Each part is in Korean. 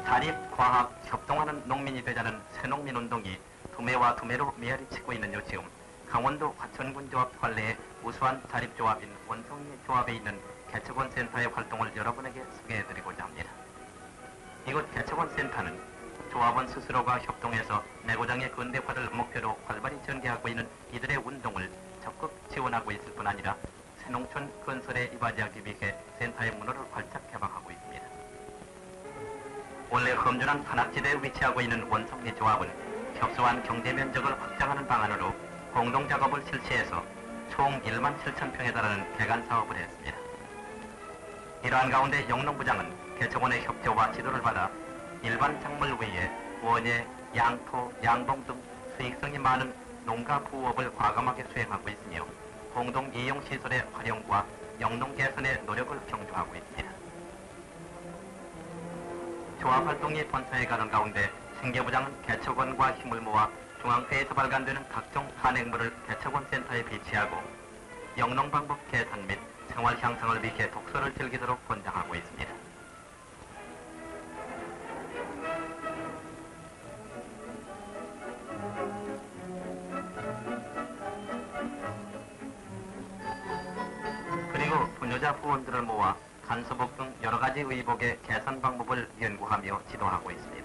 자립과학 협동하는 농민이 되자는 새농민운동이 두매와 두매로 메아리치고 있는 요즘 강원도 화천군조합 관내의 우수한 자립조합인 원성리조합에 있는 개척원센터의 활동을 여러분에게 소개해드리고자 합니다. 이곳 개척원센터는 조합원 스스로가 협동해서 내고장의 근대화를 목표로 활발히 전개하고 있는 이들의 운동을 적극 지원하고 있을 뿐 아니라 새농촌 건설에 이바지하기 위해 센터의 문호를 활짝 개방하고 있습니다. 원래 험준한 산악지대에 위치하고 있는 원성리 조합은 협소한 경제 면적을 확장하는 방안으로 공동작업을 실시해서 총 1만 7천 평에 달하는 개간 사업을 했습니다. 이러한 가운데 영농부장은 개척원의 협조와 지도를 받아 일반 작물 외에 원예, 양토, 양봉 등 수익성이 많은 농가 부업을 과감하게 수행하고 있으며 공동 이용시설의 활용과 영농 개선의 노력을 경주하고 있습니다. 조합활동이 번창해가는 가운데 생계부장은 개척원과 힘을 모아 중앙회에서 발간되는 각종 산행물을 개척원센터에 비치하고 영농방법 개선 및 생활 향상을 위해 독서를 즐기도록 권장하고 있습니다. 그리고 분여자 후원들을 모아 간소복 등 여러가지 의복의 개선 방법을 연구하며 지도하고 있습니다.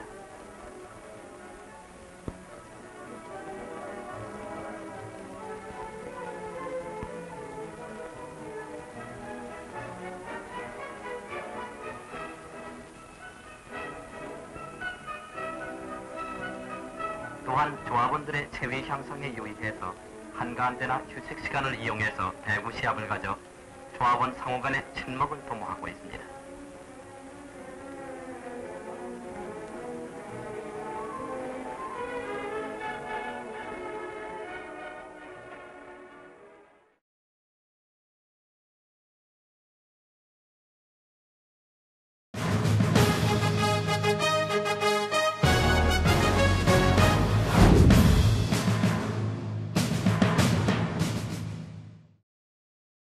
또한 조합원들의 체위 향상에 유의해서 한가한 때나 휴식 시간을 이용해서 배구 시합을 가져 조합원 상호 간의 친목을 도모하고 있습니다.